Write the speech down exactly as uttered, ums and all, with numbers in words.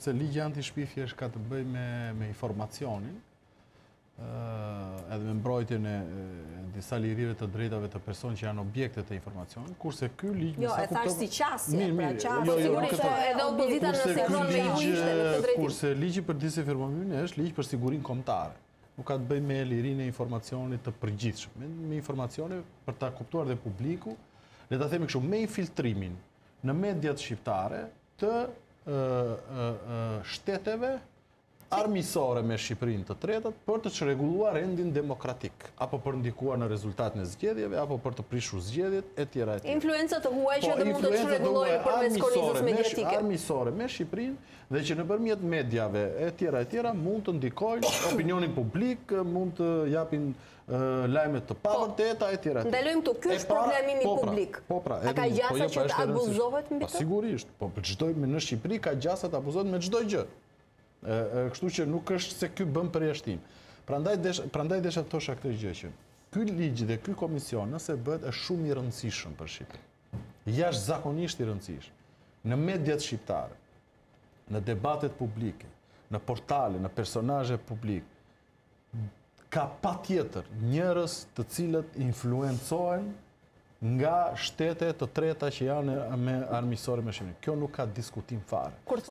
sepse ligji anti-shpifje është ka të bëjë me, me informacionin, uh, edhe me mbrojtjen e disa lirive të drejtave të personë që janë objekte të informacionit, kurse ky ligj Jo, e thash si qasje, mirë, pra mirë, qasje, jo, jo, sigurisht nuk e thash. edhe opozita Kurse nëse ky vron me ju ligj, ishte në këtë drejtim. kurse ligji për disinformimin është ligj për sigurinë kombëtare. Nuk ka të bëjë me lirinë e informacionit të përgjithshëm, me, me informacione për ta kuptuar dhe publiku, le ta themi kështu, me infiltrimin në mediat shqiptare të uh, uh, uh, shteteve armisore me Shqipërinë të tretët për të çrregulluar rendin demokratik, apo për ndikuar në rezultatin e zgjedhjeve, apo për të prishur zgjedhjet e tjera e tjera. Influenca të huaj që Po, të mund të çrregullojë përmes kornizës mediatike. Armisore me Shqipërinë dhe që nëpërmjet mediave e tjera e tjera mund të ndikojnë opinionin publik, mund të japin uh, lajme të pavërteta e tjera. Ndalojmë këtu, ky është problemimi publik. Po pra, a ka gjasa që të abuzohet mbi të? Sigurisht, po çdo në Shqipëri ka gjasa të abuzohet me çdo gjë. Kështu që nuk është se ky bën përjashtim. Prandaj desha, prandaj desha të thosha këtë gjë që ky ligj dhe ky komision nëse bëhet është shumë i rëndësishëm për Shqipërinë. Jashtëzakonisht i rëndësishëm. Në mediat shqiptare, në debatet publike, në portale, në personazhe publik, ka patjetër njerëz të cilët influencohen nga shtete të treta që janë me armisore me Shqipërinë. Kjo nuk ka diskutim fare.